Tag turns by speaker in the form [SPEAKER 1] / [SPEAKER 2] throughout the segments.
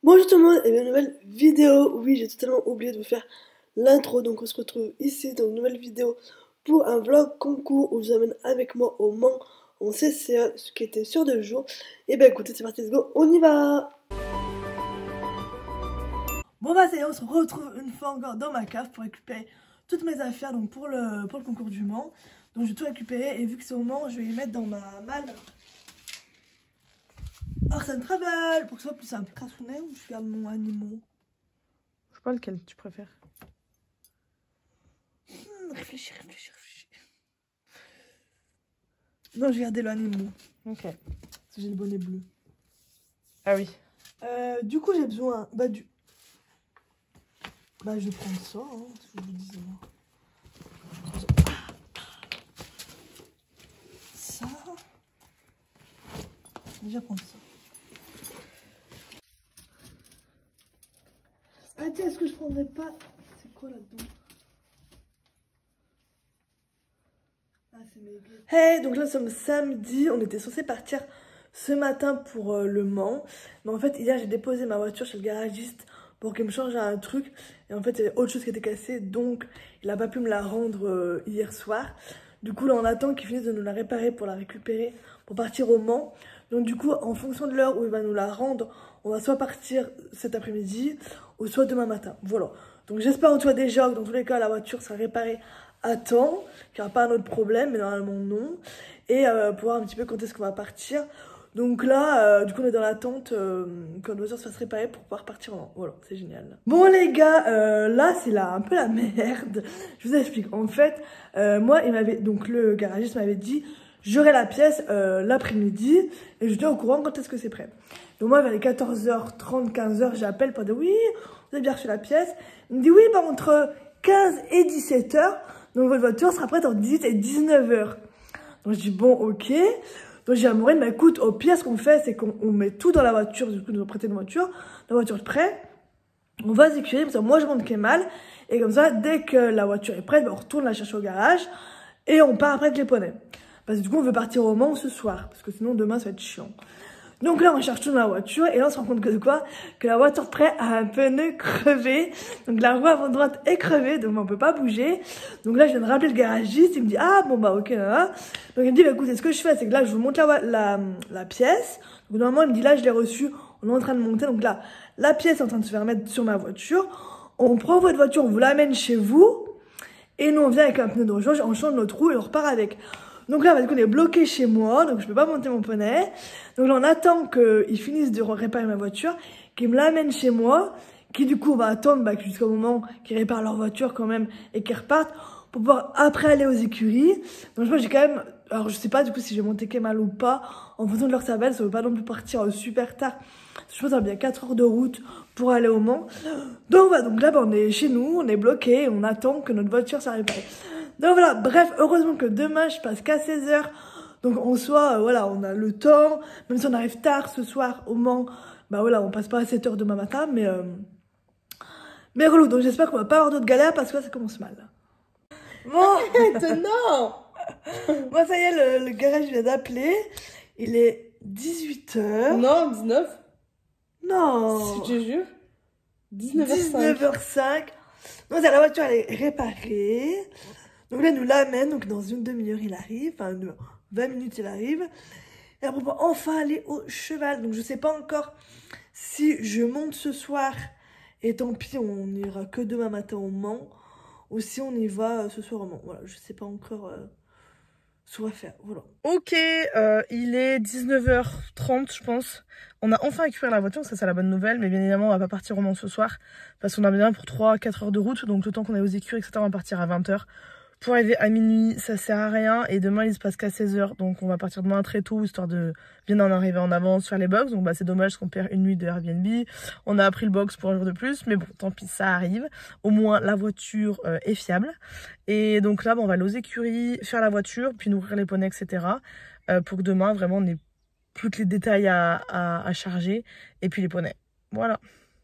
[SPEAKER 1] Bonjour tout le monde et bien nouvelle vidéo. Oui, j'ai totalement oublié de vous faire l'intro, donc on se retrouve ici dans une nouvelle vidéo pour un vlog concours où je vous amène avec moi au Mans en CCE, ce qui était sur 2 jours. Et ben écoutez, c'est parti, let's go, on y va. Bon bah ça y est, on se retrouve une fois encore dans ma cave pour récupérer toutes mes affaires donc pour le concours du Mans. Donc je vais tout récupérer et vu que c'est au Mans, je vais les mettre dans ma malle Arsène Travel pour que ce soit plus simple. Cassounet ou je garde mon animal?
[SPEAKER 2] Je sais pas lequel tu préfères.
[SPEAKER 1] Réfléchis. Non, j'ai gardé l'animal.
[SPEAKER 2] Ok.
[SPEAKER 1] Parce que j'ai le bonnet bleu.
[SPEAKER 2] Ah oui.
[SPEAKER 1] Du coup, j'ai besoin. Bah, je vais prendre ça, hein, ce que je vous disais. Ça. Je vais déjà prendre ça. Ah, tiens, est-ce que je prendrais pas. C'est quoi là-dedans? Ah, c'est mes guettes. Hey, donc là, nous sommes samedi. On était censé partir ce matin pour le Mans. Mais en fait, hier, j'ai déposé ma voiture chez le garagiste pour qu'il me change un truc. Et en fait, il y avait autre chose qui était cassée. Donc, il n'a pas pu me la rendre hier soir. Du coup, là, on attend qu'il finisse de nous la réparer pour la récupérer pour partir au Mans. Donc, du coup, en fonction de l'heure où il va nous la rendre, on va soit partir cet après-midi ou soit demain matin. Voilà. Donc, j'espère en tout cas déjà que dans tous les cas, la voiture sera réparée à temps, qu'il n'y aura pas un autre problème, mais normalement non. Et pour voir un petit peu quand est-ce qu'on va partir. Donc là, du coup, on est dans l'attente que notre voiture se fasse réparer pour pouvoir partir en... Voilà, c'est génial. Bon les gars, là, c'est là un peu la merde. Je vous explique. En fait, moi, donc le garagiste m'avait dit, j'aurai la pièce l'après-midi et je suis au courant quand est-ce que c'est prêt. Donc moi, vers les 14h30, 15h, j'appelle pour dire, oui, vous avez bien reçu la pièce. Il me dit, oui, bah entre 15 et 17h, donc votre voiture sera prête entre 18 et 19h. Donc je dis, bon, ok. Donc j'ai à Maureen, bah écoute, au pire, ce qu'on fait, c'est qu'on met tout dans la voiture, du coup, ils nous ont prêté une voiture, la voiture est prête, on va sécuriser, parce que moi, je monte Kemal, et comme ça, dès que la voiture est prête, bah, on retourne la chercher au garage, et on part après avec les poneys. Parce que du coup, on veut partir au Mans ce soir, parce que sinon, demain, ça va être chiant. Donc là, on cherche tout dans la voiture, et là, on se rend compte que de quoi? Que la voiture prête a un pneu crevé. Donc la roue avant droite est crevée, donc on peut pas bouger. Donc là, je viens de rappeler le garagiste, il me dit, ah, bon, bah, ok, là. Donc il me dit, bah, écoutez, ce que je fais, c'est que là, je vous montre la pièce. Donc normalement, il me dit, là, je l'ai reçue, on est en train de monter. Donc là, la pièce est en train de se faire mettre sur ma voiture. On prend votre voiture, on vous l'amène chez vous. Et nous, on vient avec un pneu de rechange, on change notre roue et on repart avec. Donc là, du coup, on est bloqué chez moi, donc je peux pas monter mon poney. Donc là, on attend qu'ils finissent de réparer ma voiture, qu'ils me l'amènent chez moi, qui du coup, on va attendre jusqu'au moment qu'ils réparent leur voiture quand même et qu'ils repartent pour pouvoir après aller aux écuries. Donc moi, j'ai quand même, alors je sais pas du coup si je vais monter Kemal ou pas, en fonction de leur cervelle, ça veut pas non plus partir super tard. Je pense qu'il y a bien 4 heures de route pour aller au Mans. Donc voilà, donc là, on est chez nous, on est bloqué, on attend que notre voiture soit réparée. Donc voilà, bref, heureusement que demain, je passe qu'à 16h. Donc en soi, voilà, on a le temps. Même si on arrive tard ce soir au Mans, bah voilà, on passe pas à 7h demain matin, mais relou. Donc j'espère qu'on va pas avoir d'autres galères parce que là, ça commence mal. Bon,
[SPEAKER 2] Non.
[SPEAKER 1] moi ça y est, le garage vient d'appeler. Il est 18h.
[SPEAKER 2] Non, 19.
[SPEAKER 1] Non.
[SPEAKER 2] Si je te jure. 19h05.
[SPEAKER 1] 19h05. Donc la voiture, elle est réparée. Donc là, il nous l'amène, donc dans une demi-heure, il arrive, enfin 20 minutes, il arrive. Et après, on va enfin aller au cheval. Donc je sais pas encore si je monte ce soir, et tant pis, on n'ira que demain matin au Mans, ou si on y va ce soir au Mans. Voilà, je sais pas encore ce qu'on va faire, voilà.
[SPEAKER 2] Ok, il est 19h30, je pense. On a enfin récupéré la voiture, ça c'est la bonne nouvelle. Mais bien évidemment, on va pas partir au Mans ce soir, parce qu'on a bien pour 3-4 heures de route. Donc le temps qu'on est aux écuries, etc., on va partir à 20h. Pour arriver à minuit, ça sert à rien. Et demain, il se passe qu'à 16h. Donc, on va partir demain très tôt, histoire de bien en arriver en avance sur les box. Donc, bah, c'est dommage qu'on perd une nuit de Airbnb. On a pris le box pour un jour de plus. Mais bon, tant pis, ça arrive. Au moins, la voiture est fiable. Et donc là, bah, on va aller aux écuries, faire la voiture, puis nourrir les poneys, etc. Pour que demain, vraiment, on ait plus que les détails à charger. Et puis les poneys. Voilà.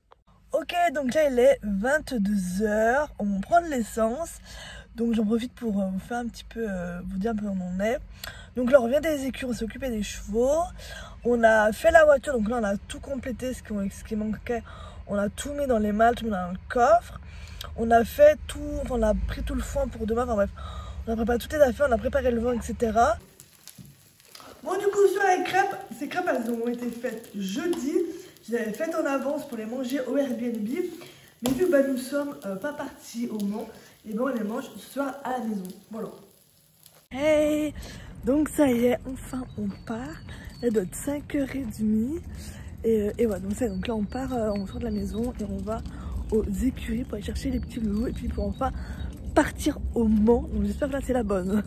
[SPEAKER 1] Ok, donc là il est 22 h, on prend de l'essence. Donc j'en profite pour vous faire un petit peu, vous dire un peu où on en est. Donc là on revient des écuries, on s'est occupé des chevaux. On a fait la voiture, donc là on a tout complété, ce qui manquait. On a tout mis dans les malles, tout mis dans le coffre. On a fait tout, enfin, on a pris tout le foin pour demain, enfin bref. On a préparé toutes les affaires, on a préparé le vent, etc. Bon du coup sur les crêpes, ces crêpes elles ont été faites jeudi. Je les avais faites en avance pour les manger au Airbnb. Mais vu que nous sommes pas partis au Mans, et ben on les mange ce soir à la maison. Voilà. Hey, donc ça y est, enfin on part. Elle doit être 5h30. Et voilà, donc là on part, on sort de la maison et on va aux écuries pour aller chercher les petits loulous et puis pour enfin partir au Mans. Donc j'espère que là c'est la bonne.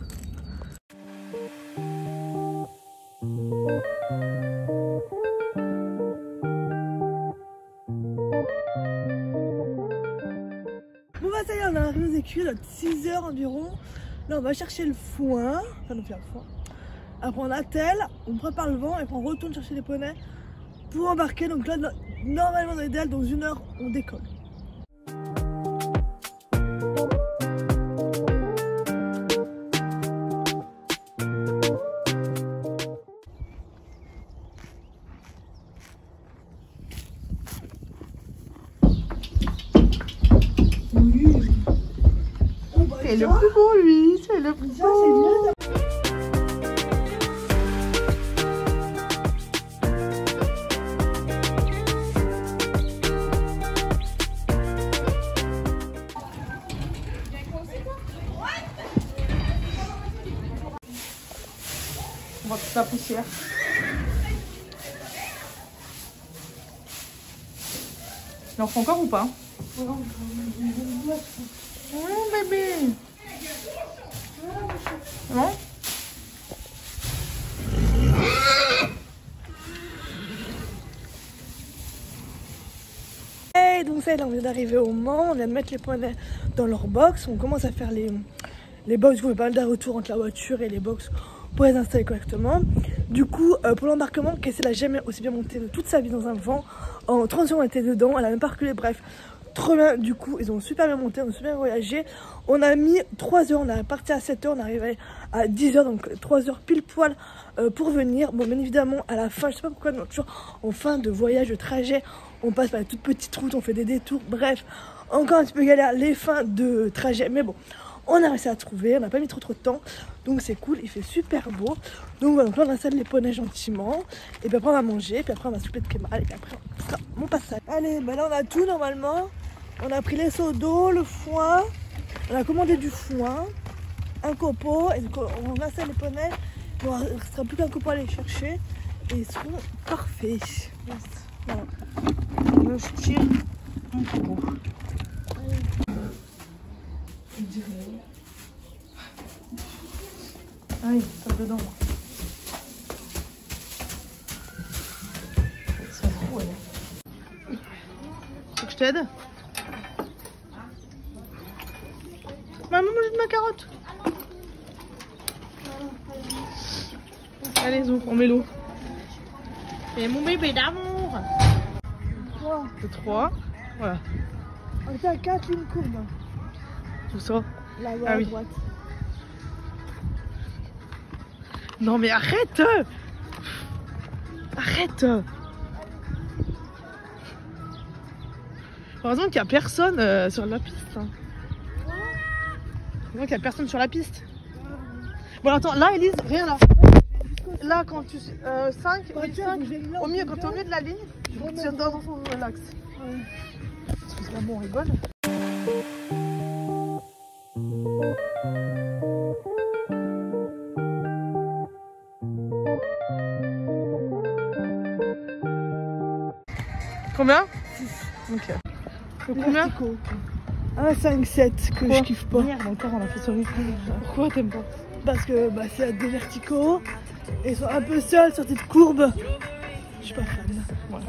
[SPEAKER 1] Bon bah ça y est, on a arrivé aux écuries, là 6 h environ. Là on va chercher le foin, enfin on fait le foin. Après on attelle, on prépare le vent et puis on retourne chercher les poneys pour embarquer. Donc là normalement dans l'idéal dans 1 heure on décolle.
[SPEAKER 2] C'est le plus beau, lui, c'est le plus beau. On voit toute la poussière. Il en faut encore ou pas? Oh bébé. Non?
[SPEAKER 1] Hey, donc ça, là, on vient d'arriver au Mans, on vient de mettre les poneys dans leur box. On commence à faire les box, du coup, il y a pas mal d'allers-retours entre la voiture et les box pour les installer correctement. Du coup, pour l'embarquement, Casey n'a jamais aussi bien monté de toute sa vie dans un vent. En transition, on était dedans, elle a même pas reculé, bref. Trop bien, du coup, ils ont super bien monté, on a super bien voyagé. On a mis 3 h, on est parti à 7 h, on est arrivé à 10 h, donc 3 h pile poil pour venir. Bon, bien évidemment, à la fin, je sais pas pourquoi, mais toujours en fin de voyage, de trajet, on passe par les toutes petites routes, on fait des détours, bref, encore un petit peu galère les fins de trajet, mais bon, on a réussi à trouver, on n'a pas mis trop de temps, donc c'est cool, il fait super beau. Donc voilà, donc là on installe les poneys gentiment, et puis après on va manger, puis après on va souper de kémal, et puis après on fera mon passage. Allez, bah là on a tout normalement. On a pris les seaux d'eau, le foin, on a commandé du foin, un copeau, et donc on installe les poneys, il ne restera plus qu'un copeau à aller chercher, et ils seront parfaits. Voilà.
[SPEAKER 2] Là, je tire mon copeau.
[SPEAKER 1] Je dirais.
[SPEAKER 2] Allez, ça dedans. C'est trop, ouais. Faut que je t'aide? Maman, mange de ma carotte. Allez, Zou, on met l'eau. Et mon bébé d'amour.
[SPEAKER 1] 3.
[SPEAKER 2] C'est 3. Voilà.
[SPEAKER 1] On était à 4 lignes courbes.
[SPEAKER 2] Tout ça.
[SPEAKER 1] Là-bas
[SPEAKER 2] Ah
[SPEAKER 1] à
[SPEAKER 2] oui.
[SPEAKER 1] droite.
[SPEAKER 2] Non mais arrête. Arrête. Heureusement qu'il n'y a personne sur la piste. Heureusement qu'il n'y a personne sur la piste. Bon attends, là Elise, viens là. Là quand tu... 5, au milieu, quand tu es au milieu de la ligne, tu tiens dans l'axe. Excuse-moi, bon on rigole. Combien?
[SPEAKER 1] 6.
[SPEAKER 2] Ok. Combien?
[SPEAKER 1] Un 5-7 que je kiffe pas.
[SPEAKER 2] Merde, encore on a fait sur les coups. Pourquoi t'aimes pas?
[SPEAKER 1] Parce que bah, c'est des verticaux et ils sont un peu seuls sur cette courbe. Je suis pas fan.
[SPEAKER 2] Voilà.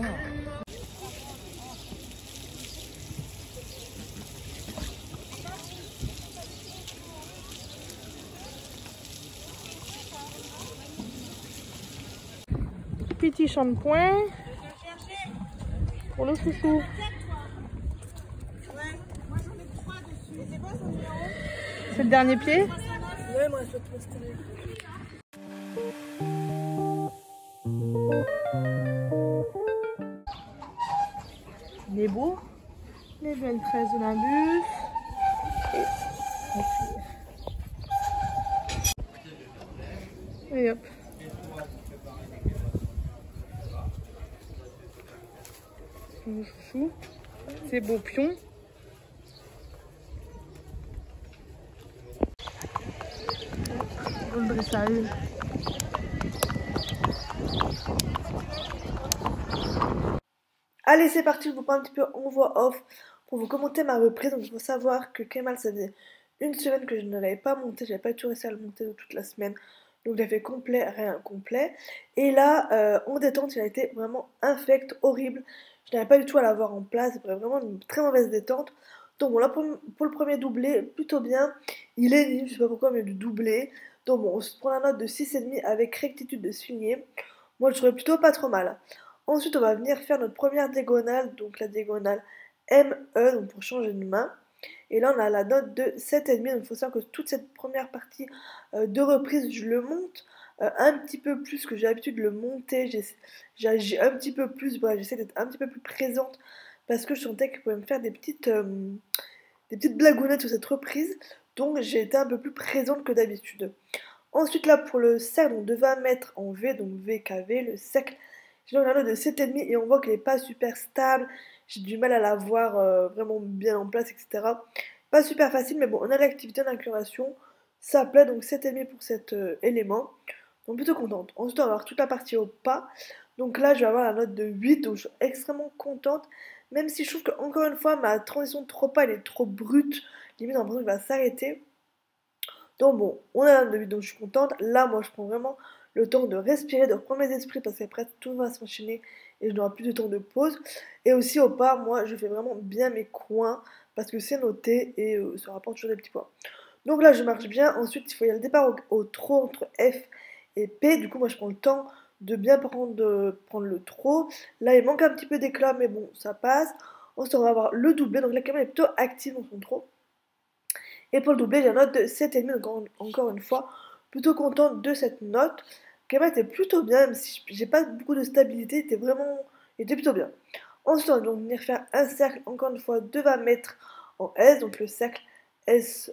[SPEAKER 2] Petit shampoing pour le chouchou. C'est le dernier pied?
[SPEAKER 1] Ouais, moi, je vais te rester.
[SPEAKER 2] Il est beau. Les jeunes fraises de Nimbus. Et hop. Mon chouchou. C'est beau pion. Bon dressage.
[SPEAKER 1] Allez, c'est parti, je vous prends un petit peu en voix off pour vous commenter ma reprise. Donc, il faut savoir que Kemal, ça faisait une semaine que je ne l'avais pas monté, j'avais pas du tout réussi à le monter de toute la semaine. Donc, j'ai fait complet, rien complet. Et là, en détente, il a été vraiment infect, horrible. Je n'avais pas du tout à l'avoir en place, c'était vraiment une très mauvaise détente. Donc, bon, là, pour le premier doublé, plutôt bien. Il est nul, je sais pas pourquoi, mais du doublé. Donc, bon, on se prend la note de 6,5 avec rectitude de souligner. Moi, je trouvais plutôt pas trop mal. Ensuite, on va venir faire notre première diagonale, donc la diagonale ME, donc pour changer de main. Et là, on a la note de 7,5, donc il faut savoir que toute cette première partie de reprise, je le monte un petit peu plus que j'ai l'habitude de le monter. J'agis un petit peu plus, bref, j'essaie d'être un petit peu plus présente parce que je sentais qu'il pouvait me faire des petites blagounettes sur cette reprise. Donc, j'ai été un peu plus présente que d'habitude. Ensuite, là, pour le cercle, on devait mettre en V, donc VKV, le cercle. J'ai donc la note de 7,5 et on voit qu'elle n'est pas super stable. J'ai du mal à la voir vraiment bien en place, etc. Pas super facile, mais bon, on a l'activité d'incurvation. Ça plaît, donc 7,5 pour cet élément. Donc plutôt contente. Ensuite, on va avoir toute la partie au pas. Donc là, je vais avoir la note de 8, donc je suis extrêmement contente. Même si je trouve que, encore une fois, ma transition de trop pas, elle est trop brute. Limite, j'ai l'impression qu'elle va s'arrêter. Donc bon, on a la note de 8, donc je suis contente. Là, moi, je prends vraiment le temps de respirer, de reprendre mes esprits parce qu'après tout va s'enchaîner et je n'aurai plus de temps de pause. Et aussi au pas, moi je fais vraiment bien mes coins parce que c'est noté et ça rapporte toujours des petits points. Donc là je marche bien, ensuite il faut y aller le départ au trot entre F et P, du coup moi je prends le temps de bien prendre le trot. Là il manque un petit peu d'éclat mais bon ça passe. Ensuite on va avoir le doublé, donc la caméra est plutôt active dans son trot. Et pour le doublé j'ai une note de 7,5, donc encore une fois plutôt contente de cette note. Kema était plutôt bien, même si j'ai pas beaucoup de stabilité, il était plutôt bien. Ensuite, on va donc venir faire un cercle, encore une fois, de 20 mètres en S, donc le cercle S,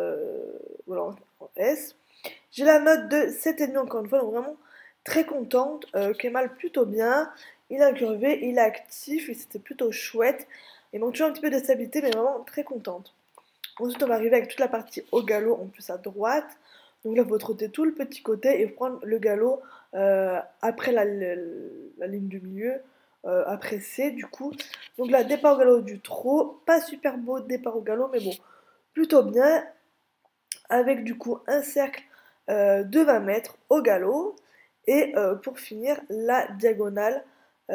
[SPEAKER 1] voilà, en S. J'ai la note de 7,5 encore une fois, donc vraiment très contente. Kemal plutôt bien, il a incurvé, il est actif, et c'était plutôt chouette. Il manque toujours un petit peu de stabilité, mais vraiment très contente. Ensuite, on va arriver avec toute la partie au galop, en plus à droite. Donc là, vous trottez tout le petit côté et prendre le galop après la ligne du milieu, après C du coup. Donc là, départ au galop du trot, pas super beau départ au galop, mais bon, plutôt bien, avec du coup un cercle de 20 mètres au galop, et pour finir, la diagonale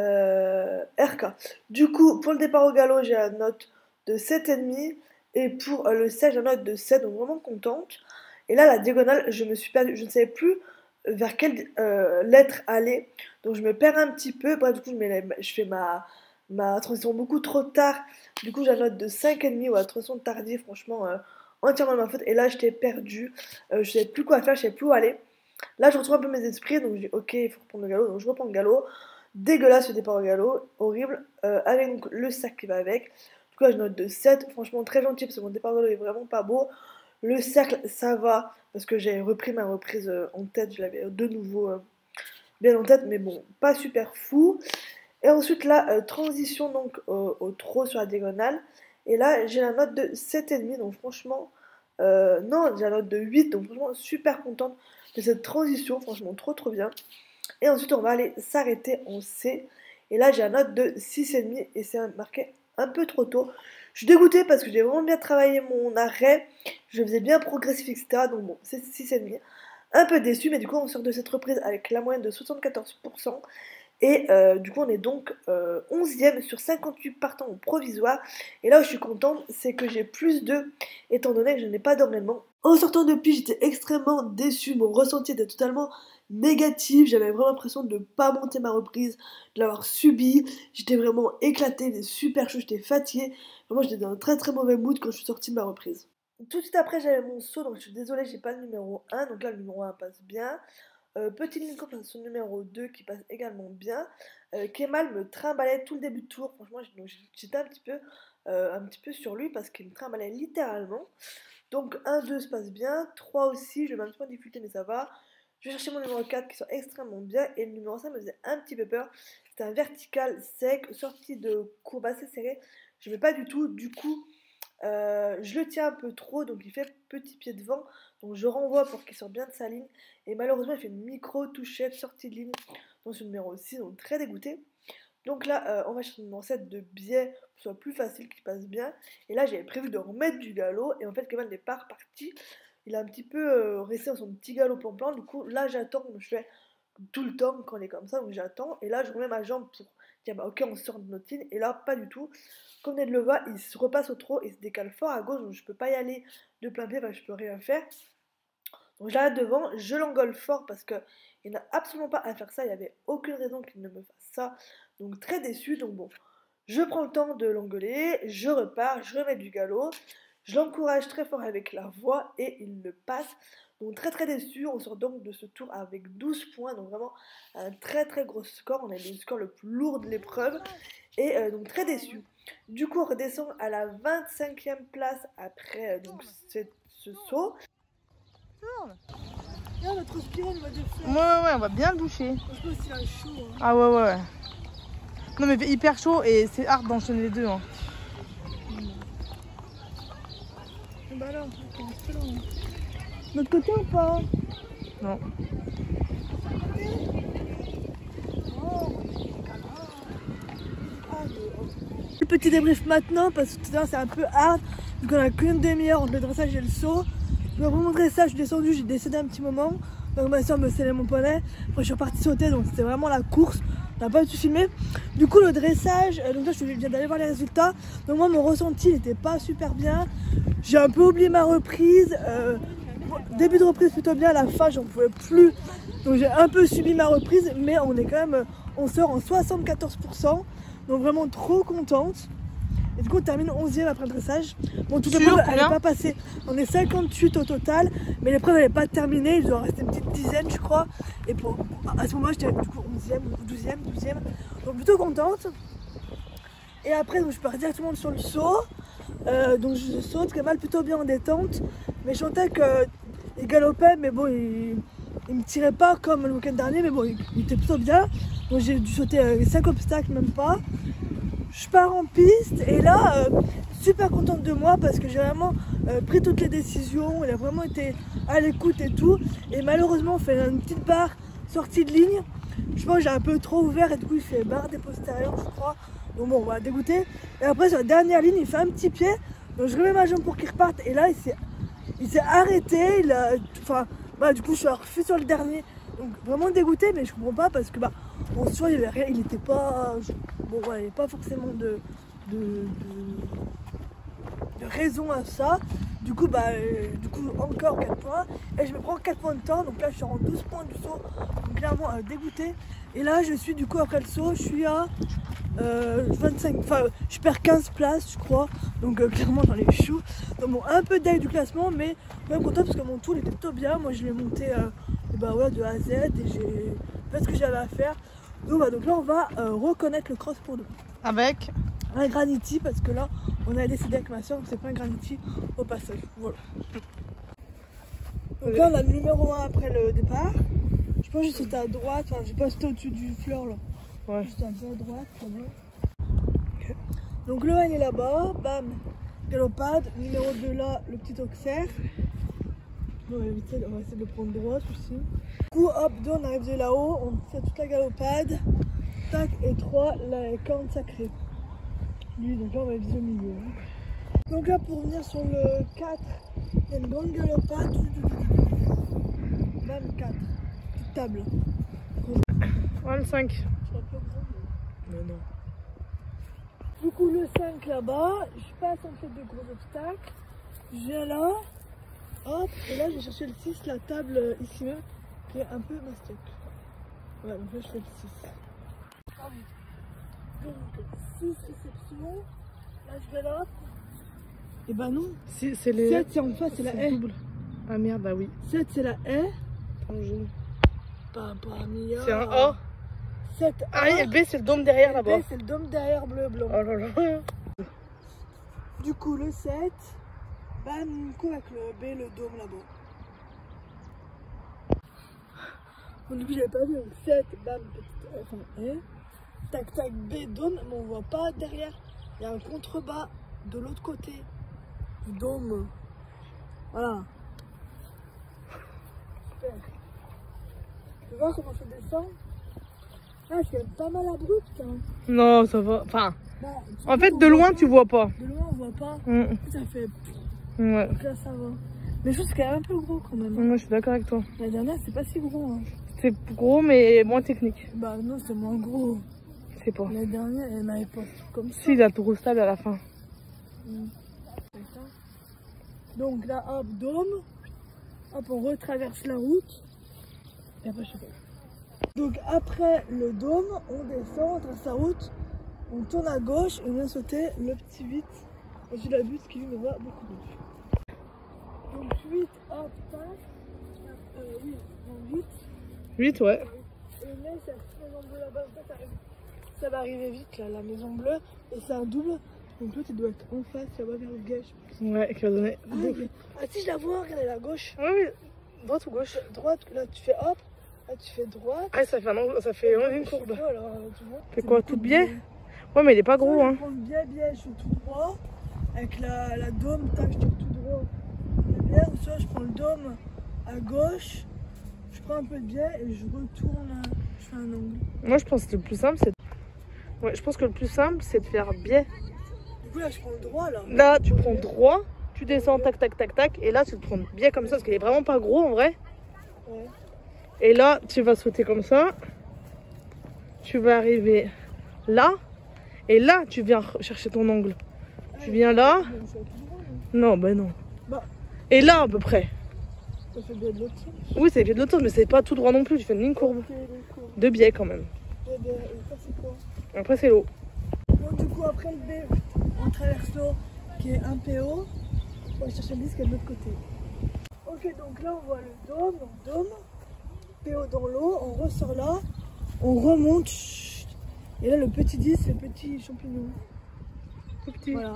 [SPEAKER 1] RK. Du coup, pour le départ au galop, j'ai la note de 7,5, et pour le cercle, j'ai la note de 7, donc vraiment contente. Et là, la diagonale, je me suis perdue, je ne savais plus vers quelle lettre aller. Donc je me perds un petit peu. Bref, du coup, je fais ma transition beaucoup trop tard. Du coup, j'ai la note de 5,5 ou la transition tardive, franchement, entièrement de ma faute. Et là, j'étais perdue. Je ne savais plus quoi faire, je ne savais plus où aller. Là, je retrouve un peu mes esprits, donc je dis ok, il faut reprendre le galop. Donc je reprends le galop. Dégueulasse le départ au galop, horrible. Avec donc, le sac qui va avec. Du coup, là, je note de 7. Franchement, très gentil parce que mon départ au galop est vraiment pas beau. Le cercle, ça va, parce que j'ai repris ma reprise en tête, je l'avais de nouveau bien en tête, mais bon, pas super fou. Et ensuite, là, transition donc au trot sur la diagonale. Et là, j'ai la note de 7,5, donc franchement, non, j'ai la note de 8, donc franchement, super contente de cette transition, franchement, trop trop bien. Et ensuite, on va aller s'arrêter en C. Et là, j'ai la note de 6,5 et c'est marqué un peu trop tôt. Je suis dégoûtée parce que j'ai vraiment bien travaillé mon arrêt. Je faisais bien progressif, etc. Donc bon, c'est 6,5. Un peu déçu, mais du coup, on sort de cette reprise avec la moyenne de 74%. Et du coup, on est donc 11e sur 58 partants au provisoire. Et là où je suis contente, c'est que j'ai plus de, étant donné que je n'ai pas d'enraînement. En sortant de pige, j'étais extrêmement déçue. Mon ressenti était totalement négatif. J'avais vraiment l'impression de ne pas monter ma reprise, de l'avoir subie. J'étais vraiment éclatée, j'étais super chaud, j'étais fatiguée. Vraiment, j'étais dans un très très mauvais mood quand je suis sortie de ma reprise. Tout de suite après, j'avais mon saut, donc je suis désolée, j'ai pas le numéro 1. Donc là, le numéro 1 passe bien. Petit Lincoln passe son numéro 2 qui passe également bien. Kemal me trimbalait tout le début de tour. Franchement, j'étais un petit peu sur lui parce qu'il me trimbalait littéralement. Donc 1, 2 se passe bien. 3 aussi, je vais un petit peu en difficulté, mais ça va. Je vais chercher mon numéro 4 qui soit extrêmement bien. Et le numéro 5 me faisait un petit peu peur. C'était un vertical sec, sorti de courbe assez serrée. Je ne mets pas du tout. Du coup, je le tiens un peu trop, donc il fait petit pied devant. Donc je renvoie pour qu'il sorte bien de sa ligne. Et malheureusement, il fait une micro-touchette sortie de ligne dans ce numéro 6, donc très dégoûté. Donc là, on va chercher une lancette de biais pour que ce soit plus facile, qu'il passe bien. Et là, j'avais prévu de remettre du galop. Et en fait, Kemal n'est pas reparti. Il a un petit peu resté dans son petit galop plan-plan. Du coup, là, j'attends. Je fais tout le temps quand on est comme ça. Donc j'attends. Et là, je remets ma jambe pour dire, bah, ok, on sort de notre ligne. Et là, pas du tout. Comme on est de le voir, il se repasse au trot. Il se décale fort à gauche. Donc je peux pas y aller de plein pied. Enfin, je peux rien faire. Donc j'arrête devant. Je l'engueule fort parce que il n'a absolument pas à faire ça. Il n'y avait aucune raison qu'il ne me fasse ça. Donc très déçu. Donc bon, je prends le temps de l'engueuler, je repars, je remets du galop, je l'encourage très fort avec la voix et il le passe. Donc très très déçu, on sort donc de ce tour avec 12 points, donc vraiment un très très gros score, on a le score le plus lourd de l'épreuve et donc très déçu. Du coup on redescend à la 25e place après donc ce saut. Là, on a transpiré, on va dire ça.
[SPEAKER 2] Ouais, on va bien le boucher.
[SPEAKER 1] Je pense qu'il a chaud. Hein.
[SPEAKER 2] Ah ouais. Non mais il fait hyper chaud et c'est hard d'enchaîner les deux. Hein.
[SPEAKER 1] Bah là, on reste là. Hein. Notre côté ou pas?
[SPEAKER 2] Non.
[SPEAKER 1] Le petit débrief maintenant parce que tout à l'heure c'est un peu hard. Donc on a qu'une demi-heure entre le dressage et le saut. Donc pour mon dressage, je suis descendue, j'ai décédé un petit moment. Donc ma soeur me scellait mon poney. Après je suis repartie sauter, donc c'était vraiment la course. On n'a pas tout filmé. Du coup le dressage, donc là je viens d'aller voir les résultats. Donc moi mon ressenti n'était pas super bien. J'ai un peu oublié ma reprise. Début de reprise plutôt bien, à la fin j'en pouvais plus. Donc j'ai un peu subi ma reprise, mais on est quand même, on sort en 74%. Donc vraiment trop contente. Et du coup on termine 11e après le dressage. Bon toute l'épreuve elle n'est pas passée. On est 58 au total. Mais l'épreuve elle n'est pas terminée. Il doit rester une petite dizaine je crois. Et à ce moment j'étais du coup 11e ou 12e. Donc plutôt contente. Et après donc, je pars directement sur le saut. Donc je saute quand même plutôt bien en détente. Mais je sentais qu'il galopait. Mais bon il me tirait pas comme le week-end dernier. Mais bon il était plutôt bien. Donc j'ai dû sauter 5 obstacles même pas. Je pars en piste et là, super contente de moi parce que j'ai vraiment pris toutes les décisions, il a vraiment été à l'écoute et tout. Et malheureusement, on fait une petite barre sortie de ligne. Je pense que j'ai un peu trop ouvert et du coup, il fait barre des postérieurs, je crois. Donc bon, on va dégoûter. Et après, sur la dernière ligne, il fait un petit pied. Donc je remets ma jambe pour qu'il reparte. Et là, il s'est arrêté. Du coup, je suis refait sur le dernier. Donc vraiment dégoûté, mais je comprends pas parce que en soi, il était pas. Bon, voilà, il n'y a pas forcément de raison à ça. Du coup, encore 4 points. Et je me prends 4 points de temps. Donc là, je suis en 12 points du saut. Donc clairement dégoûté. Et là, je suis du coup après le saut, je suis à 25. Enfin, je perds 15 places, je crois. Donc clairement, dans les choux. Donc bon, un peu d'aide du classement, mais même content parce que mon tour il était plutôt bien. Moi, je l'ai monté de A à Z et j'ai fait ce que j'avais à faire. Donc là on va reconnaître le cross pour nous.
[SPEAKER 2] Avec
[SPEAKER 1] un graniti parce que là on a décidé avec ma soeur que c'est pas un graniti au passage. Voilà. Donc là on a le numéro 1 après le départ. Je pense que je sauté à droite, enfin j'ai pas sauté au-dessus du fleur là. Ouais. Juste un peu à droite, très bien. Okay. Donc le 1 il est là-bas, bam, galopade, numéro 2 là, le petit auxerre. Bon, on va essayer de le prendre droit aussi. Du coup, hop, 2, on arrive de là-haut, on fait toute la galopade. Tac, et 3, la corne sacrée. Lui, donc là, on va viser au milieu. Donc là, pour venir sur le 4, il y a une grande galopade. Même 4, petite table.
[SPEAKER 2] Ouais, le 5.
[SPEAKER 1] Non. Du coup, le 5 là-bas, je passe en fait de gros obstacles. Je viens là. Hop, et là j'ai cherché le 6, la table ici même, qui est un peu mastic. Voilà, donc là je fais le 6. Donc 6 réceptions, là je vais là. Et bah non.
[SPEAKER 2] C'est les...
[SPEAKER 1] 7 c'est en face, c'est la haie.
[SPEAKER 2] double. Ah merde, bah oui.
[SPEAKER 1] 7 c'est la haie.
[SPEAKER 2] C'est
[SPEAKER 1] C'est
[SPEAKER 2] un A.
[SPEAKER 1] 7
[SPEAKER 2] Ah, et le B, c'est le dôme derrière là-bas.
[SPEAKER 1] c'est le dôme derrière bleu blanc.
[SPEAKER 2] Oh là là.
[SPEAKER 1] Du coup, le 7, bam, du coup, avec le B, le dôme là-bas. Bon, du coup, j'avais pas vu, donc 7, bam, petite F, enfin, E. Tac, tac, B, dôme, mais on voit pas derrière. Il y a un contrebas de l'autre côté du dôme. Voilà. Super. Tu vois comment ça descend? Ah, c'est quand même pas mal abrupt, hein.
[SPEAKER 2] Non, ça va. Enfin,
[SPEAKER 1] Bah,
[SPEAKER 2] en fait, de loin, tu vois pas.
[SPEAKER 1] De loin, on voit pas. Ça fait.
[SPEAKER 2] Ouais.
[SPEAKER 1] Donc là, ça va. Mais je trouve que c'est quand même un peu gros quand même.
[SPEAKER 2] Moi, je suis d'accord avec toi.
[SPEAKER 1] La dernière, c'est pas si gros. Hein.
[SPEAKER 2] C'est gros, mais moins technique.
[SPEAKER 1] Bah non, c'est moins gros.
[SPEAKER 2] Je sais pas.
[SPEAKER 1] La dernière, elle m'avait pas comme ça.
[SPEAKER 2] Si, il a trop stable à la fin.
[SPEAKER 1] Donc là, hop, dôme. Hop, on retraverse la route. Et après, je sais pas. Donc après le dôme, on descend, on traverse la route. On tourne à gauche et on vient sauter le petit 8. Au-dessus de la butte qui lui me va beaucoup mieux. Donc 8, hop, tac. Oui, donc 8.
[SPEAKER 2] 8, ouais.
[SPEAKER 1] Et là, c'est la petite maison bleue là-bas. Ça va arriver vite, là, la maison bleue. Et c'est un double. Donc l'autre, il doit être en face, ça va vers le gauche.
[SPEAKER 2] Ouais, qui va donner.
[SPEAKER 1] Ah, si, je la vois, regardez la gauche.
[SPEAKER 2] Oui, oui. Droite ou gauche?
[SPEAKER 1] Droite, là, tu fais hop. Là, tu fais droite.
[SPEAKER 2] Ah, ça fait un angle, ça fait une courbe.
[SPEAKER 1] Quoi, alors, tu vois,
[SPEAKER 2] Fait quoi, tout biais? Ouais, mais il est pas gros, hein.
[SPEAKER 1] Je prends bien, je suis tout droit. Avec la dôme, tac, je tire tout droit. Bien, ou soit je prends le dôme à gauche. Je prends un peu de biais et je retourne, je fais un angle.
[SPEAKER 2] Moi, je pense que le plus simple, c'est... Ouais, je pense que le plus simple, c'est de faire biais.
[SPEAKER 1] Du coup, là, je prends le droit, là.
[SPEAKER 2] Là, tu prends droit, tu descends, tac, tac, tac, tac. Et là, tu te prends biais comme ça, parce qu'il est vraiment pas gros, en vrai.
[SPEAKER 1] Ouais.
[SPEAKER 2] Et là, tu vas sauter comme ça. Tu vas arriver là. Et là, tu viens chercher ton angle. Tu viens là. Non, bah non.
[SPEAKER 1] Bah.
[SPEAKER 2] Et là, à peu près.
[SPEAKER 1] Ça fait bien de l'autre sens.
[SPEAKER 2] Oui, c'est bien de l'autre sens, mais c'est pas tout droit non plus. Tu fais une ligne courbe. De biais quand même.
[SPEAKER 1] Et ça, c'est quoi?
[SPEAKER 2] Après, c'est l'eau.
[SPEAKER 1] Bon, du coup, après le B, on traverse l'eau qui est un PO. On va chercher le disque qui est de l'autre côté. Ok, donc là, on voit le dôme. Donc, dôme. PO dans l'eau. On ressort là. On remonte. Et là, le petit 10, c'est le petit champignon.
[SPEAKER 2] Tout petit.
[SPEAKER 1] Voilà.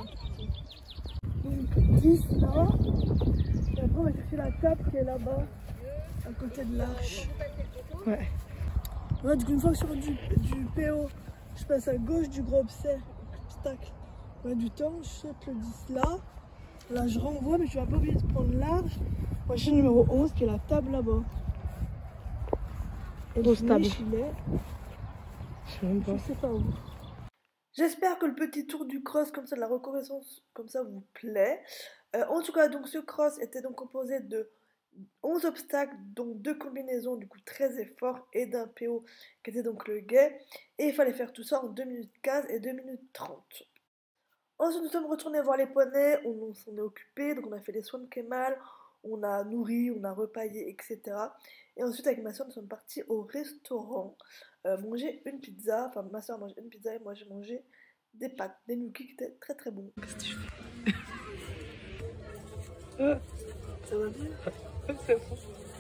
[SPEAKER 1] Donc 10 là. Et après, on va chercher la table qui est là-bas, à côté de l'arche.
[SPEAKER 2] Ouais.
[SPEAKER 1] Ouais, du coup, une fois que je sors du PO, je passe à gauche du gros obstacle. Ouais, du temps, je saute le 10 là. Là, je renvoie, mais je vais pas oublier de prendre large. Moi, je suis numéro 11 qui est la table là-bas. Et
[SPEAKER 2] Grosse table.
[SPEAKER 1] Je sais pas où. J'espère que le petit tour du cross comme ça, de la reconnaissance comme ça vous plaît. En tout cas, donc ce cross était donc composé de 11 obstacles, dont 2 combinaisons du coup très efforts et d'un PO qui était donc le guet. Et il fallait faire tout ça en 2 minutes 15 et 2 minutes 30. Ensuite, nous sommes retournés voir les poneys, on s'en est occupé, donc on a fait les soins de Kemal, on a nourri, on a repaillé, etc. Et ensuite, avec ma soeur, nous sommes partis au restaurant manger une pizza. Enfin, ma soeur a mangé une pizza et moi j'ai mangé des pâtes, des gnocchis qui étaient très très bons.
[SPEAKER 2] Qu'est-ce que tu fais?
[SPEAKER 1] Ça va bien?
[SPEAKER 2] C'est bon.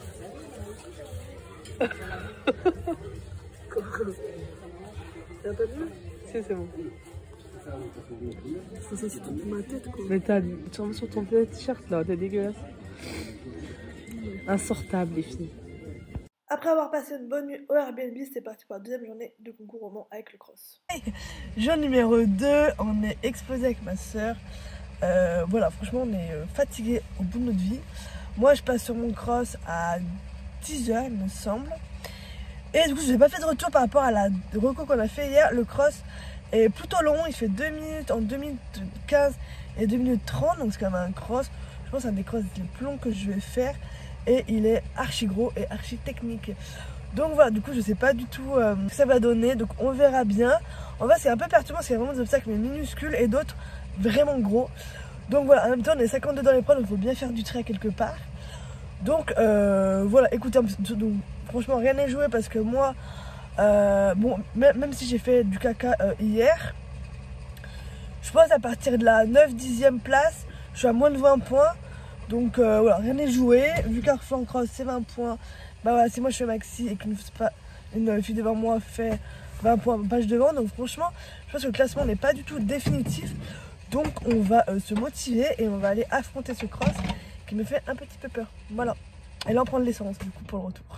[SPEAKER 1] Ça va pas bien?
[SPEAKER 2] Si, c'est bon.
[SPEAKER 1] C'est ça, c'est toute ma tête quoi.
[SPEAKER 2] Mais tu remets sur ton t-shirt là, t'es dégueulasse. Insortable les filles.
[SPEAKER 1] Après avoir passé une bonne nuit au Airbnb, c'est parti pour la deuxième journée de concours roman avec le cross. Jour numéro 2, on est explosé avec ma soeur. Voilà, franchement, on est fatigué au bout de notre vie. Moi, je passe sur mon cross à 10h, il me semble. Et du coup, je n'ai pas fait de retour par rapport à la reco qu'on a fait hier. Le cross est plutôt long, il fait 2 minutes, en 2 minutes 15 et 2 minutes 30. Donc, c'est quand même un cross. Je pense que c'est un des crosses les plus longs que je vais faire. Et il est archi gros et archi technique. Donc voilà, du coup je sais pas du tout ce que ça va donner. Donc on verra bien. En fait c'est un peu perturbant parce qu'il y a vraiment des obstacles mais minuscules et d'autres vraiment gros. Donc voilà, en même temps on est 52 dans l'épreuve, donc il faut bien faire du trait quelque part. Donc voilà, écoutez, donc, franchement rien n'est joué parce que moi, bon, même si j'ai fait du caca hier, je pense à partir de la 9-10e place, Je suis à moins de 20 points. Donc voilà, rien n'est joué. Vu qu'Arflan Cross c'est 20 points, bah voilà, si moi je fais maxi et qu'une fille devant moi fait 20 points page devant. Donc franchement, je pense que le classement n'est pas du tout définitif. Donc on va se motiver et on va aller affronter ce cross qui me fait un petit peu peur. Voilà. Et là on prend de l'essence du coup pour le retour.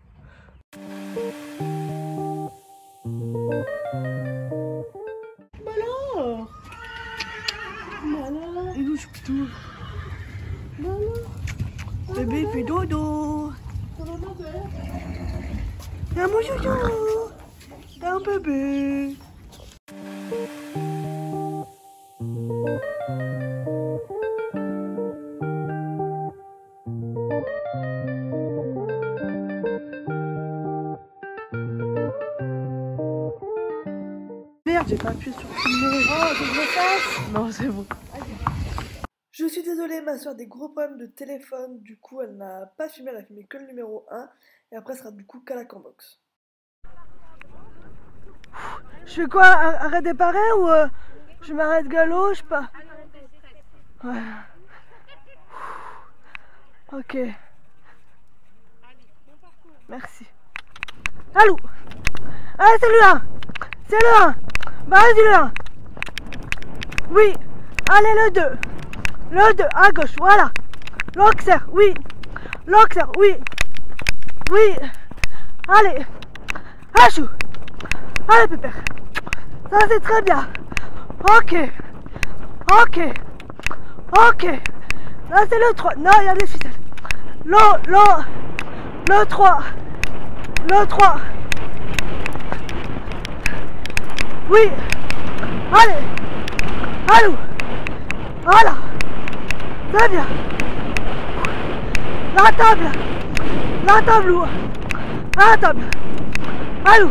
[SPEAKER 1] Et d'où je tout. Bébé fait dodo. C'est un mon chouchou. C'est un bébé. Merde, j'ai pas appuyé sur filmer. Oh, faut que je le fasse. Non, c'est bon. Je suis désolée, ma soeur a des gros problèmes de téléphone, du coup elle n'a pas filmé, elle a filmé que le numéro 1 et après elle sera du coup qu'à la cambox. Je fais quoi? Arrêt déparé ou je m'arrête galop? Je sais pas. Ouais. Ok. Merci. Allô? Allez, c'est le 1. C'est le 1. Vas-y le 1. Oui. Allez le 2. Le 2 à gauche, voilà. L'oxer, oui. L'oxer, oui. Oui. Allez. Achou. Allez, pépère. Ça, c'est très bien. Ok. Ok. Ok. Là, c'est le 3. Non, il y a des ficelles. Le 3. Le 3. Oui. Allez. Allô. Voilà. Très bien. La table. La table où? À la table. Allô.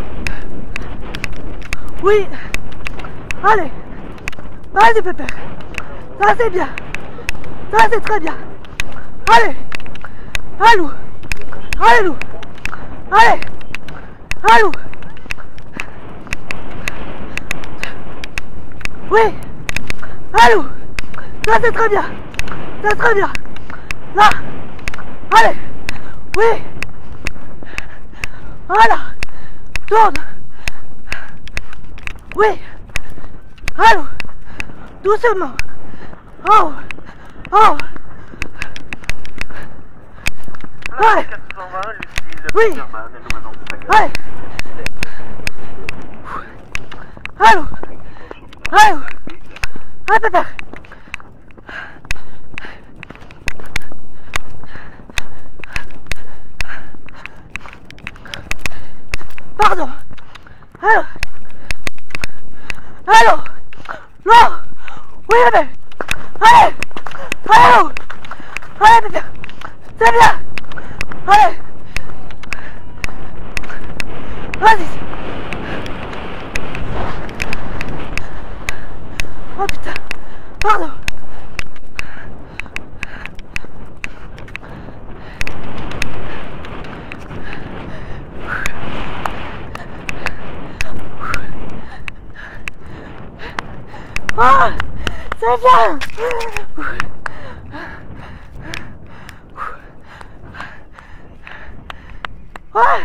[SPEAKER 1] Oui. Allez. Vas-y, pépère. Ça, c'est bien. Ça, c'est très bien. Allez. Allô. Allô. Allez. Allô. Oui. Allô. Ça, c'est très bien. C'est très bien. Là. Allez. Oui. Voilà. Tourne. Oui. Allô. Doucement. Oh. Oh. Ouais. Oui. Ouais. Allô. Allô. Allez, papa. Pardon. Allô. Allô. Non. Oui, bébé. Allez. Allô. Allez, bébé. C'est bien. Allez. Vas-y. Oh putain. Pardon. Oh, c'est bien. Ouais.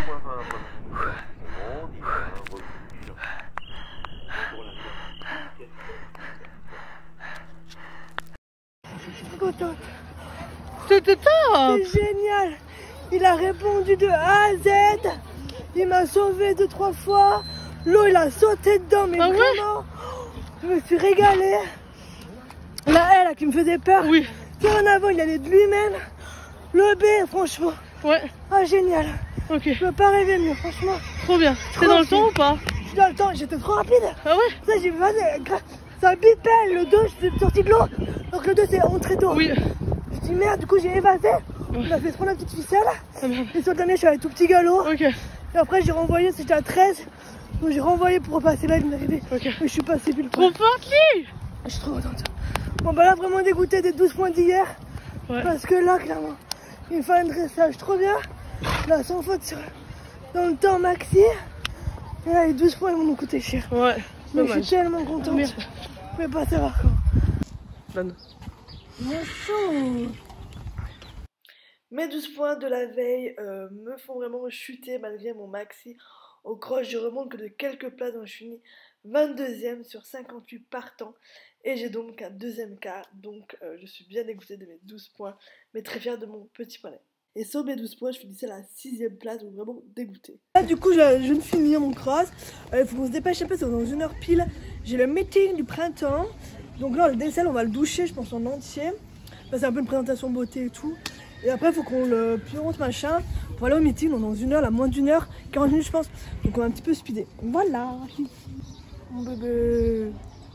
[SPEAKER 1] Je suis contente.
[SPEAKER 2] C'était top.
[SPEAKER 1] C'est génial. Il a répondu de A à Z. Il m'a sauvé 2-3 fois. L'eau, il a sauté dedans, mais vraiment. Ouais, je me suis régalée. La L qui me faisait peur.
[SPEAKER 2] Oui.
[SPEAKER 1] C'est en avant, il allait de lui-même. Le B, franchement.
[SPEAKER 2] Ouais.
[SPEAKER 1] Ah, génial.
[SPEAKER 2] Ok.
[SPEAKER 1] Je peux pas rêver mieux, franchement.
[SPEAKER 2] Trop bien. T'es dans le temps ou pas?
[SPEAKER 1] Je suis dans le temps, j'étais trop rapide.
[SPEAKER 2] Ah ouais?
[SPEAKER 1] Ça, j'ai vu, ça bipait. Le 2, je suis sorti de l'eau. Donc le 2, c'est entré d'eau.
[SPEAKER 2] Oui.
[SPEAKER 1] Je dis merde, du coup, j'ai évasé. On a fait se prendre la petite ficelle. Et sur le dernier, je suis allé tout petit galop.
[SPEAKER 2] Ok.
[SPEAKER 1] Et après, j'ai renvoyé, c'était à 13. Donc j'ai renvoyé pour repasser là, il m'est arrivé.
[SPEAKER 2] Ok.
[SPEAKER 1] Et je suis passé pile
[SPEAKER 2] Trop forte, Lee.
[SPEAKER 1] Je suis trop contente. Bon, bah là, vraiment dégoûté des 12 points d'hier.
[SPEAKER 2] Ouais.
[SPEAKER 1] Parce que là, clairement, il me fait un dressage trop bien. Là, sans faute dans le temps maxi. Et là, les 12 points, ils vont nous coûter cher.
[SPEAKER 2] Ouais.
[SPEAKER 1] Mais je suis tellement contente.
[SPEAKER 2] Merde.
[SPEAKER 1] Je vais pas savoir quand.
[SPEAKER 2] Donne.
[SPEAKER 1] Mon chaud. Mes 12 points de la veille me font vraiment chuter malgré mon maxi. Au cross, je remonte que de quelques places, donc je finis 22e sur 58 partants. Et j'ai donc un deuxième quart, donc je suis bien dégoûtée de mes 12 points, mais très fière de mon petit poney. Et sur mes 12 points, je finissais à la 6e place, donc vraiment dégoûtée. Là, du coup, je viens de finir mon cross. Il faut qu'on se dépêche un peu, c'est dans 1 heure pile. J'ai le meeting du printemps. Donc là, le DSL, on va le doucher, je pense, en entier. Là, c'est un peu une présentation beauté et tout. Et après, il faut qu'on le pionce, machin, pour aller au meeting. Donc dans 1 heure, là, moins d'1 heure, 40 minutes, je pense. Donc on va un petit peu speeder. Voilà. Mon bébé.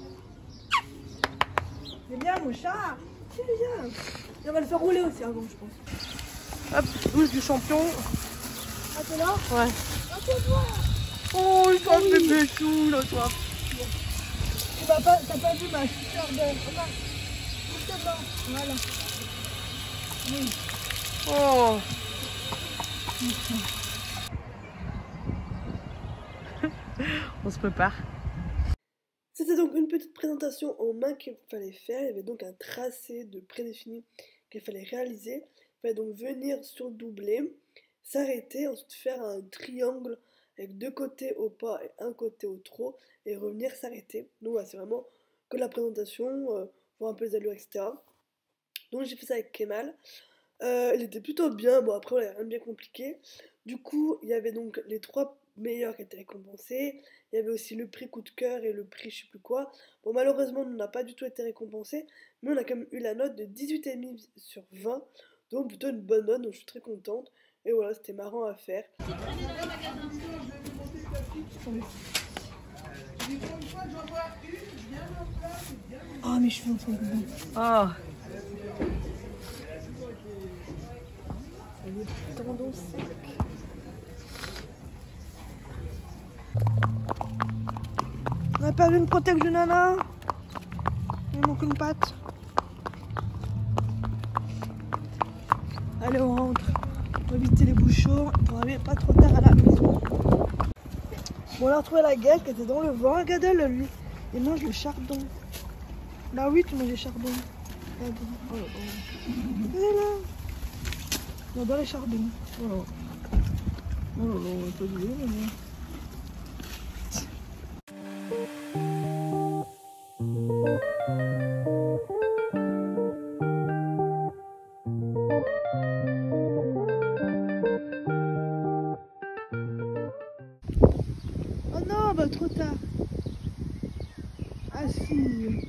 [SPEAKER 1] C'est bien, mon chat. C'est bien. Et on va le faire rouler aussi avant, je pense.
[SPEAKER 2] Hop, douche du champion.
[SPEAKER 1] Ah, t'es là?
[SPEAKER 2] Ouais.
[SPEAKER 1] Ah, c'est toi.
[SPEAKER 2] Oh, il fait un bébé chou, là, toi.
[SPEAKER 1] T'as pas vu ma super belle. Regarde. Juste là. Voilà. Oui.
[SPEAKER 2] Oh. On se prépare.
[SPEAKER 1] C'était donc une petite présentation en main qu'il fallait faire. Il y avait donc un tracé de prédéfini qu'il fallait réaliser. Il fallait donc venir sur le doublé, s'arrêter, ensuite faire un triangle avec 2 côtés au pas et un côté au trot, et revenir s'arrêter. Donc voilà, c'est vraiment que la présentation, voir un peu les allures, etc. Donc j'ai fait ça avec Kemal. Il était plutôt bien, bon après on avait rien de bien compliqué. Du coup, il y avait donc les 3 meilleurs qui étaient récompensés. Il y avait aussi le prix coup de cœur et le prix je sais plus quoi. Bon, malheureusement, on n'a pas du tout été récompensés, mais on a quand même eu la note de 18,5 sur 20. Donc plutôt une bonne note, donc je suis très contente. Et voilà, c'était marrant à faire. Ah, mes cheveux sont bons.
[SPEAKER 2] Ah.
[SPEAKER 1] Tendons sec. On a perdu une protège de nana. Il manque une patte. Allez, on rentre. Pour éviter les bouchons, pour arriver pas trop tard à la maison. Bon, on a retrouvé la guêpe qui était dans le vent. Regarde-le, lui. Il mange le chardon. Bah oui, tu manges le chardon. Regarde. Oh là là. Elle est là. On adore les chardons. Oh là là. Oh là là, on va pas dire, mais bon. Oh non, bah trop tard. Ah si.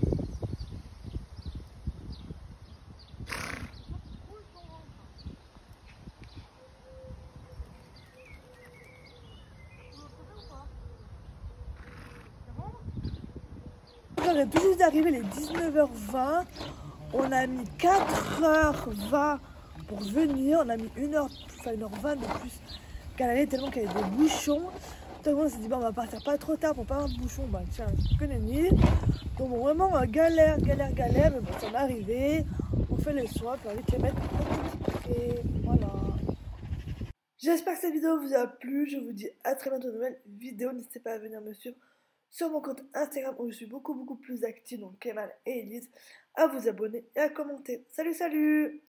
[SPEAKER 1] On est tout juste d'arriver les 19h20. On a mis 4h20 pour venir. On a mis 1h20 de plus qu'à l'aller tellement qu'il y avait des bouchons. Donc on s'est dit, bah, on va partir pas trop tard pour pas avoir de bouchons. Bah tiens, que nenni. Donc bon, vraiment galère, mais bon, on est arrivé. On fait les soins, puis on va vite les mettre et voilà. J'espère que cette vidéo vous a plu. Je vous dis à très bientôt dans une nouvelle vidéo. N'hésitez pas à venir me suivre sur mon compte Instagram où je suis beaucoup plus active, donc Kemal et Elise, à vous abonner et à commenter. Salut, salut!